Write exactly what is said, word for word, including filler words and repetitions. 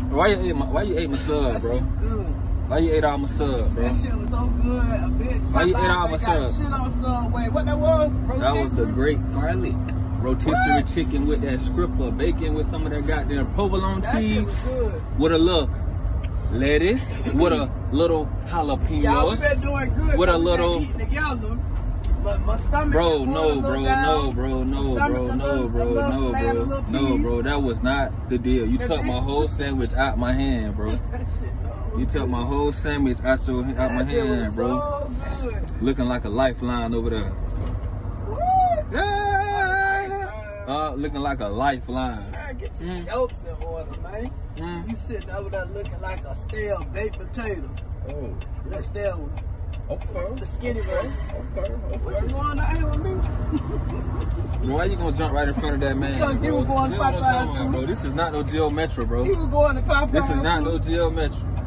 Why you ate my, why you ate my sub, bro? Good. Why you ate all my sub, bro? That shit was so good. A bitch. Why you ate all my sub? Shit on Subway. What that was? That was the great garlic rotisserie what? chicken with that scripper, bacon with some of that goddamn provolone that cheese. Shit was good. With a little lettuce, with a little jalapenos. Y'all been doing good. With a little. Together. But my stomach bro, no, bro, no, bro, no, bro, no, bro, no, bro, no, bro. That was not the deal. You took my whole sandwich out my hand, bro. You took my whole sandwich out your out my hand, bro. Looking like a lifeline over there. What? Uh, looking like a lifeline. Man, get your mm. jokes in order, man. Mm. You sitting over there looking like a stale baked potato. Oh, that stale one. Okay. The skinny one. Okay. Okay. What you going out here with me? Bro, why you gonna jump right in front of that man? Because he was going to Popeyes. Bro, this is not no Geo Metro, bro. He was going to Popeyes. This is not no Geo Metro.